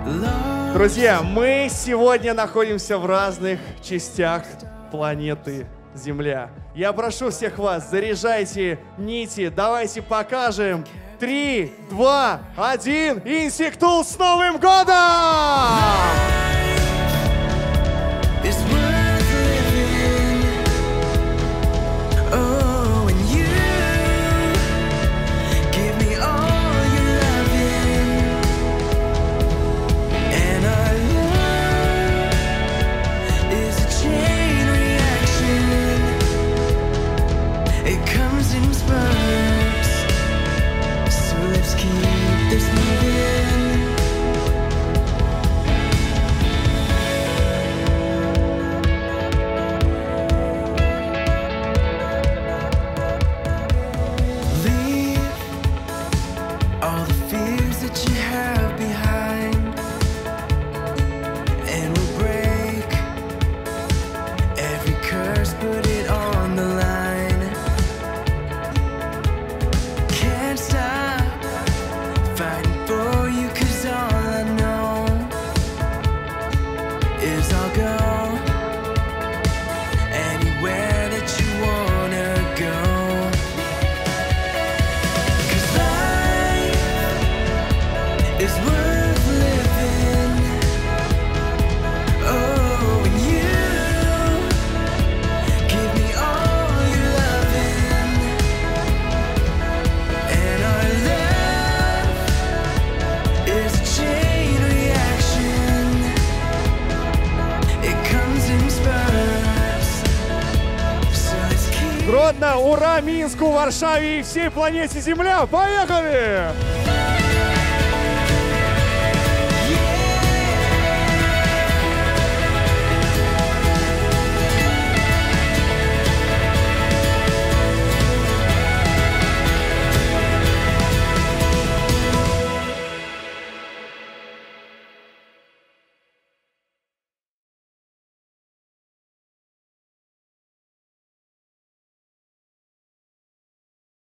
Друзья, мы сегодня находимся в разных частях планеты Земля. Я прошу всех вас, заряжайте нити, давайте покажем. 3, 2, 1, instinctools с Новым годом! Гродно, ура Минску, Варшаве и всей планете Земля! Поехали!